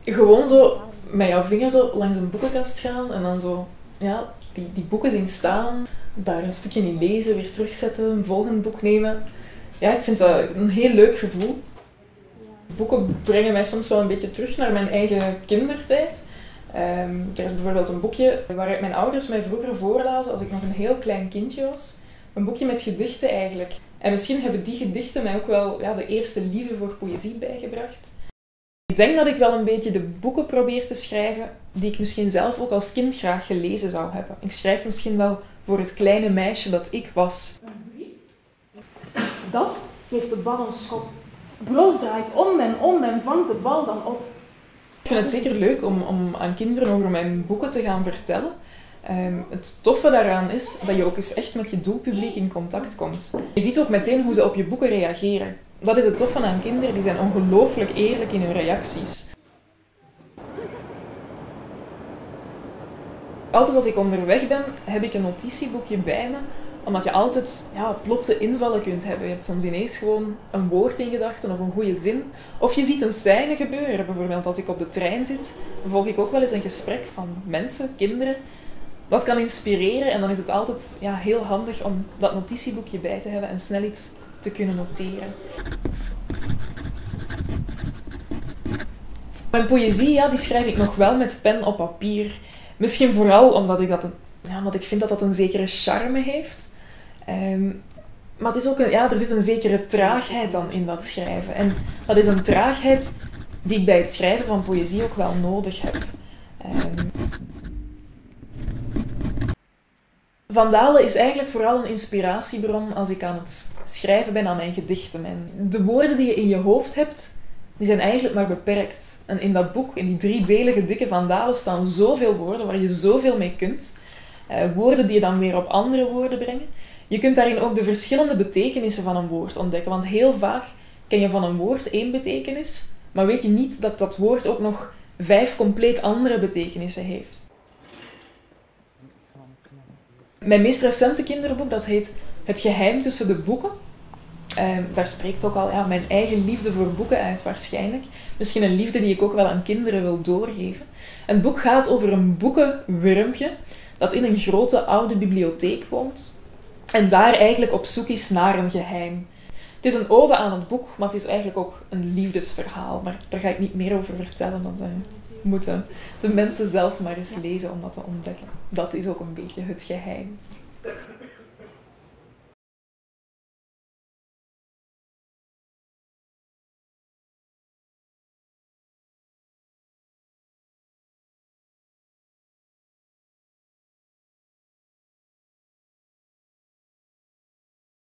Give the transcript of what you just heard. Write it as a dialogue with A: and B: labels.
A: Gewoon zo met jouw vinger zo langs een boekenkast gaan en dan zo, ja, die boeken zien staan, daar een stukje in lezen, weer terugzetten, een volgend boek nemen. Ja, ik vind dat een heel leuk gevoel. Boeken brengen mij soms wel een beetje terug naar mijn eigen kindertijd. Er is bijvoorbeeld een boekje waaruit mijn ouders mij vroeger voorlazen als ik nog een heel klein kindje was. Een boekje met gedichten eigenlijk. En misschien hebben die gedichten mij ook wel de eerste liefde voor poëzie bijgebracht. Ik denk dat ik wel een beetje de boeken probeer te schrijven die ik misschien zelf ook als kind graag gelezen zou hebben. Ik schrijf misschien wel voor het kleine meisje dat ik was.
B: Dast geeft de bal een schop. Bros draait om en vangt de bal dan op.
A: Ik vind het zeker leuk om aan kinderen over mijn boeken te gaan vertellen. Het toffe daaraan is dat je ook eens echt met je doelpubliek in contact komt. Je ziet ook meteen hoe ze op je boeken reageren. Dat is het toffe aan kinderen, die zijn ongelooflijk eerlijk in hun reacties. Altijd als ik onderweg ben, heb ik een notitieboekje bij me, omdat je altijd plotse invallen kunt hebben. Je hebt soms ineens gewoon een woord in gedachten of een goede zin. Of je ziet een scène gebeuren. Bijvoorbeeld als ik op de trein zit, volg ik ook wel eens een gesprek van mensen, kinderen. Dat kan inspireren en dan is het altijd heel handig om dat notitieboekje bij te hebben en snel iets te kunnen noteren. Mijn poëzie die schrijf ik nog wel met pen op papier. Misschien vooral omdat ik vind dat dat een zekere charme heeft. Maar het is ook er zit een zekere traagheid dan in dat schrijven. En dat is een traagheid die ik bij het schrijven van poëzie ook wel nodig heb. Van Dale is eigenlijk vooral een inspiratiebron als ik aan het schrijven ben aan mijn gedichten. En de woorden die je in je hoofd hebt, die zijn eigenlijk maar beperkt. En in dat boek, in die 3-delige dikke Van Dale, staan zoveel woorden waar je zoveel mee kunt. Woorden die je dan weer op andere woorden brengen. Je kunt daarin ook de verschillende betekenissen van een woord ontdekken. Want heel vaak ken je van een woord 1 betekenis, maar weet je niet dat dat woord ook nog 5 compleet andere betekenissen heeft. Mijn meest recente kinderboek, dat heet Het geheim tussen de boeken. Daar spreekt ook al mijn eigen liefde voor boeken uit waarschijnlijk. Misschien een liefde die ik ook wel aan kinderen wil doorgeven. Het boek gaat over een boekenwurmpje dat in een grote oude bibliotheek woont en daar eigenlijk op zoek is naar een geheim. Het is een ode aan het boek, maar het is eigenlijk ook een liefdesverhaal. Maar daar ga ik niet meer over vertellen, dat moeten de mensen zelf maar eens lezen om dat te ontdekken. Dat is ook een beetje het geheim.